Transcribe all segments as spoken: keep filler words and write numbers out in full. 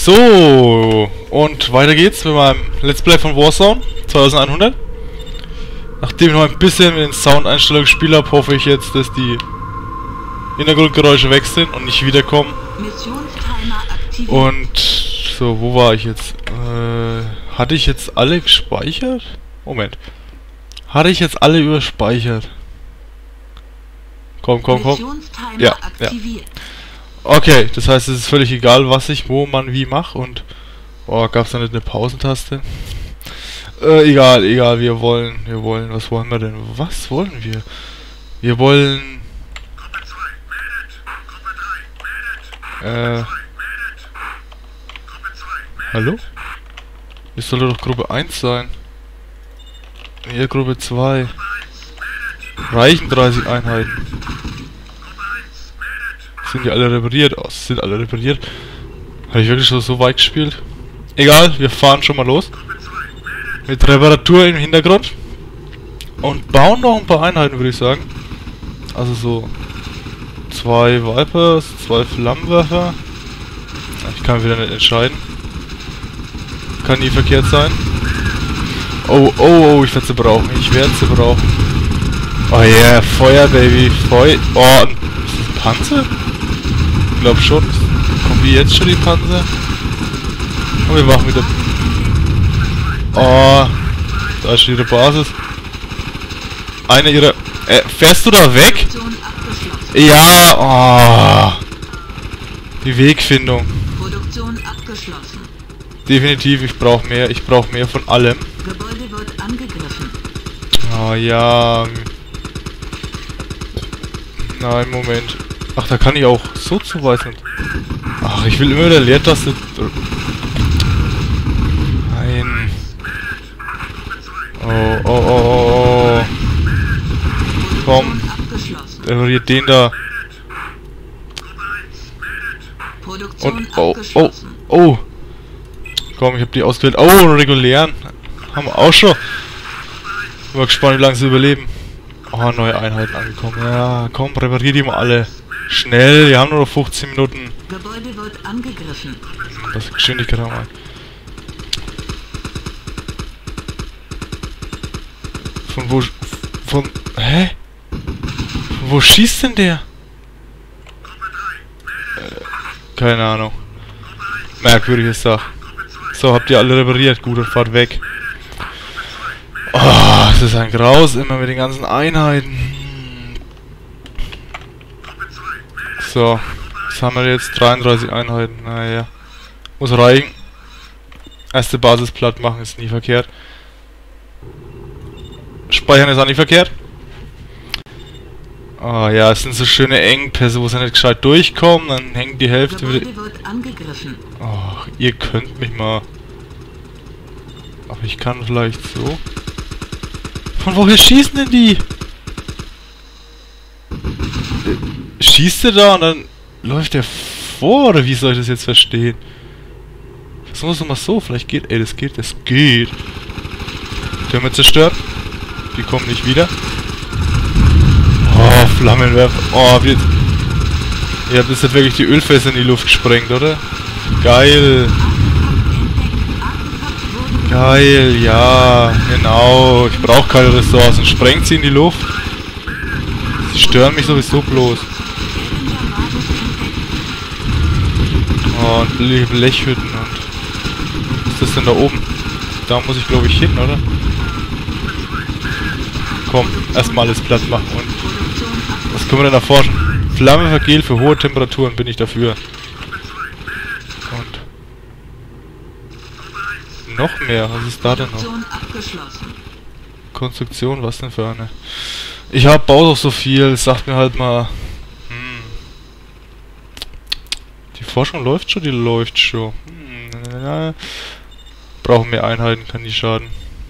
So, und weiter geht's mit meinem Let's Play von Warzone zweitausendeinhundert. Nachdem ich noch ein bisschen mit den Soundeinstellungen gespielt habe, hoffe ich jetzt, dass die Hintergrundgeräusche weg sind und nicht wiederkommen. Und so, wo war ich jetzt? Äh, hatte ich jetzt alle gespeichert? Moment. Hatte ich jetzt alle überspeichert? Komm, komm, komm. Ja, ja. Okay, das heißt, es ist völlig egal, was ich, wo man wie mache und... Oh, gab es da nicht eine Pausentaste? Äh, egal, egal, wir wollen, wir wollen, was wollen wir denn? Was wollen wir? Wir wollen... Äh... Hallo? Das sollte doch Gruppe eins sein. Hier Gruppe zwei. Reichen dreißig Einheiten. Sind die alle repariert? Oh, sind alle repariert. Habe ich wirklich schon so weit gespielt? Egal, wir fahren schon mal los. Mit Reparatur im Hintergrund. Und bauen noch ein paar Einheiten, würde ich sagen. Also so... Zwei Vipers, zwei Flammenwerfer. Ich kann wieder nicht entscheiden. Kann nie verkehrt sein. Oh, oh, oh, ich werde sie brauchen. Ich werde sie brauchen. Oh yeah, Feuer, Baby. Feuer. Oh, ist das ein Panzer? Ich glaube schon. Kommen die jetzt schon, die Panzer? Und wir machen wieder... Oh, da ist ihre Basis. Eine ihrer... Äh, fährst du da weg? Ja, oh. Die Wegfindung. Produktion abgeschlossen. Definitiv, ich brauche mehr. Ich brauche mehr von allem. Gebäude wird angegriffen. Oh ja. Nein, Moment. Ach, da kann ich auch so zuweisen. Ach, ich will immer wieder Leertaste. Nein. Oh, oh, oh, oh, oh. Komm. Repariert den da. Und, oh, oh, oh. Komm, ich hab die ausgewählt. Oh, einen regulären. Haben wir auch schon. Bin mal gespannt, wie lange sie überleben. Oh, neue Einheiten angekommen. Ja, komm, reparier die mal alle. Schnell, wir haben nur noch fünfzehn Minuten. Gebäude wird angegriffen. Das ist Geschwindigkeit haben wir. Von wo... Von... Hä? Von wo schießt denn der? Äh, keine Ahnung. Merkwürdige Sache. So, habt ihr alle repariert. Gut, und fahrt weg. Oh, das ist ein Graus, immer mit den ganzen Einheiten. So, was haben wir jetzt? dreiunddreißig Einheiten. Naja. Muss reichen. Erste Basis platt machen ist nie verkehrt. Speichern ist auch nicht verkehrt. Oh ja, es sind so schöne Engpässe, wo sie nicht gescheit durchkommen, dann hängt die Hälfte wieder... Ach, ihr könnt mich mal... Aber ich kann vielleicht so... Von woher schießen denn die? Schießt der da und dann läuft der vor, oder wie soll ich das jetzt verstehen? Versuchen wir es mal so, vielleicht geht... Ey, das geht, das geht. Türme zerstört. Die kommen nicht wieder. Oh, Flammenwerfer. Oh, wie... Ihr habt jetzt wirklich die Ölfässer in die Luft gesprengt, oder? Geil. Geil, ja, genau. Ich brauche keine Ressourcen. Sprengt sie in die Luft. Sie stören mich sowieso bloß. Oh, und Blechhütten und... Was ist das denn da oben? Da muss ich, glaube ich, hin, oder? Komm, erstmal alles platt machen und... Was können wir denn erforschen? Flammenvergel für hohe Temperaturen, bin ich dafür. Und... Noch mehr, was ist da denn noch? Konstruktion, was denn für eine? Ich hab baut doch so viel, sagt mir halt mal... Hm. Die Forschung läuft schon, die läuft schon. Hm, ja. Brauchen mehr Einheiten, kann nicht schaden.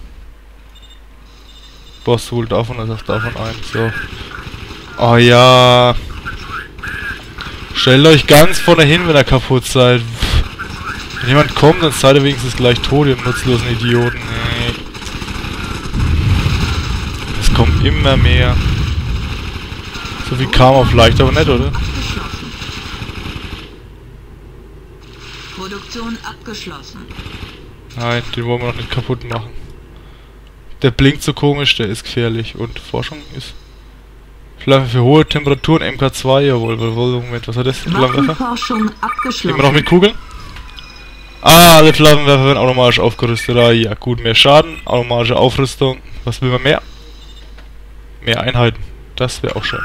Boss holt davon, er sagt davon ein. So. Oh ja. Stellt euch ganz vorne hin, wenn ihr kaputt seid. Wenn jemand kommt, dann seid ihr wenigstens gleich tot, ihr nutzlosen Idioten. Nee. Es kommt immer mehr. So viel kam auf leicht, aber nicht, oder? Produktion abgeschlossen. Nein, den wollen wir noch nicht kaputt machen. Der blinkt so komisch, der ist gefährlich. Und Forschung ist... Flamme für hohe Temperaturen, M K zwei, jawohl, jawohl, Moment, was hat das? Waffenforschung abgeschlossen. Immer noch mit Kugeln? Ah, alle Flammenwerfer werden automatisch aufgerüstet. Ah, ja gut, mehr Schaden, automatische Aufrüstung. Was will man mehr? Mehr Einheiten. Das wäre auch schön.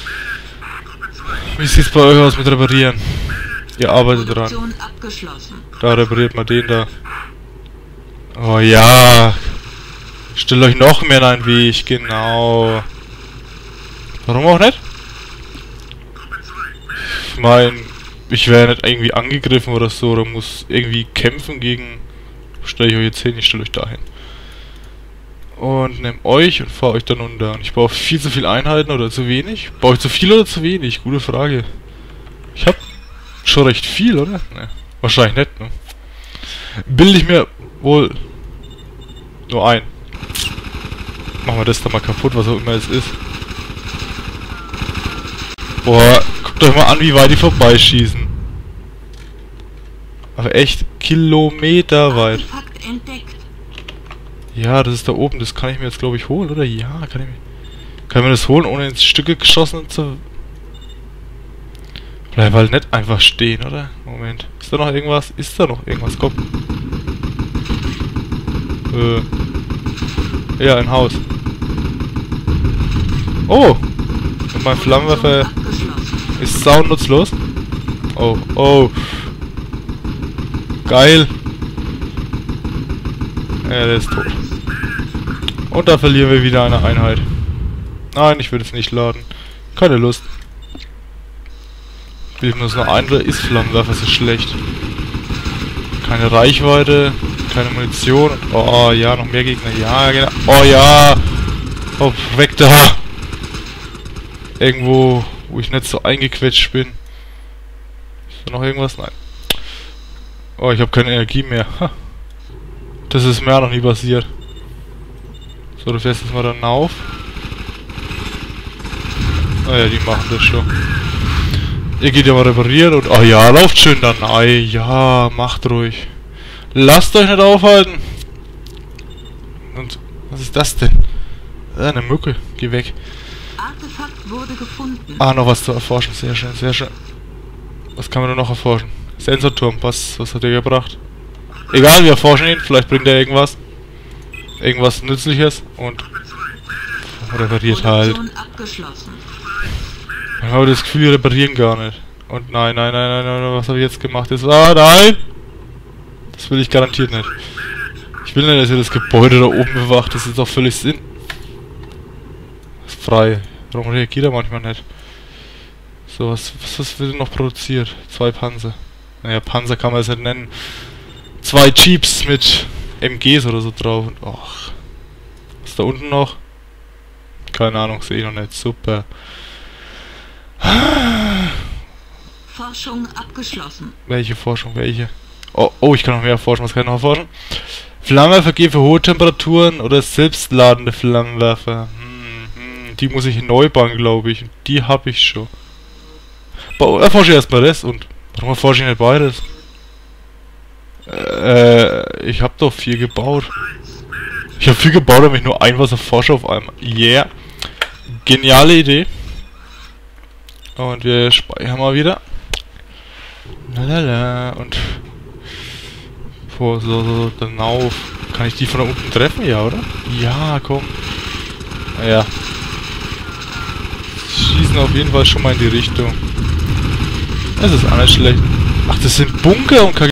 Wie sieht's bei euch aus mit Reparieren? Ihr arbeitet dran. Produktion abgeschlossen. Da repariert man den da. Oh ja. Stellt euch noch mehr in einen Weg, genau. Warum auch nicht? Ich meine, ich wäre nicht irgendwie angegriffen oder so, oder muss irgendwie kämpfen gegen... Stelle ich euch jetzt hin, ich stelle euch dahin. Und nehme euch und fahre euch dann unter. Und ich baue viel zu viele Einheiten oder zu wenig? Baue ich zu viel oder zu wenig? Gute Frage. Ich habe schon recht viel, oder? Ne, wahrscheinlich nicht, ne? Bilde ich mir wohl nur ein. Machen wir das da mal kaputt, was auch immer es ist. Boah, guckt euch mal an, wie weit die vorbeischießen. Aber echt kilometerweit. Artefakt entdeckt. Ja, das ist da oben, das kann ich mir jetzt glaube ich holen, oder? Ja, kann ich mir... Kann ich mir das holen, ohne ins Stücke geschossen zu... Bleib halt nicht einfach stehen, oder? Moment. Ist da noch irgendwas? Ist da noch irgendwas? Komm. Äh... Ja, ein Haus. Oh! Und mein Flammenwerfer ist saunutzlos. Oh, oh. Geil. Ja, der ist tot. Und da verlieren wir wieder eine Einheit. Nein, ich will es nicht laden. Keine Lust. Bilden wir uns noch ein, oder ist Flammenwerfer so schlecht? Keine Reichweite, keine Munition. Oh ja, noch mehr Gegner. Ja, genau. Oh ja. Oh, weg da. Irgendwo, wo ich nicht so eingequetscht bin. Ist da noch irgendwas? Nein. Oh, ich habe keine Energie mehr. Ha. Das ist mir auch noch nie passiert. So, du fährst jetzt mal dann auf. Ah ja, die machen das schon. Ihr geht ja mal reparieren und... Oh ja, lauft schön dann. Ei, ja, macht ruhig. Lasst euch nicht aufhalten. Und was ist das denn? Ah, eine Mücke. Geh weg. Artefakt wurde gefunden. Ah, noch was zu erforschen. Sehr schön, sehr schön. Was kann man da noch erforschen? Sensorturm. Was, was hat der gebracht? Egal, wir erforschen ihn. Vielleicht bringt er irgendwas. Irgendwas Nützliches. Und repariert halt. Ich habe das Gefühl, wir reparieren gar nicht. Und nein, nein, nein, nein, nein, was habe ich jetzt gemacht? Das war, nein! Das will ich garantiert nicht. Ich will nicht, dass ihr das Gebäude da oben bewacht. Das ist doch völlig Sinn. Das ist frei. Warum reagiert er manchmal nicht? So, was, was, was wird noch produziert? Zwei Panzer. Naja, Panzer kann man es nicht nennen. Zwei Jeeps mit M Gs oder so drauf. Und, ach. Was ist da unten noch? Keine Ahnung, sehe ich noch nicht. Super. Forschung abgeschlossen. Welche Forschung? Welche? Oh, oh, ich kann noch mehr erforschen. Was kann ich noch erforschen? Flammenwerfer gehen für hohe Temperaturen oder selbstladende Flammenwerfer. Hm, hm, die muss ich neu bauen, glaube ich. Die habe ich schon. Ba erforsche erstmal das und... Warum erforsche ich nicht beides? Äh, ich habe doch viel gebaut. Ich habe viel gebaut, damit ich nur ein was erforsche auf einmal. Yeah. Geniale Idee. Und wir speichern mal wieder. Lalala. Und... Boah, so, so, dann auf. Kann ich die von da unten treffen? Ja, oder? Ja, komm. Naja. Schießen auf jeden Fall schon mal in die Richtung. Das ist auch nicht schlecht. Ach, das sind Bunker und K G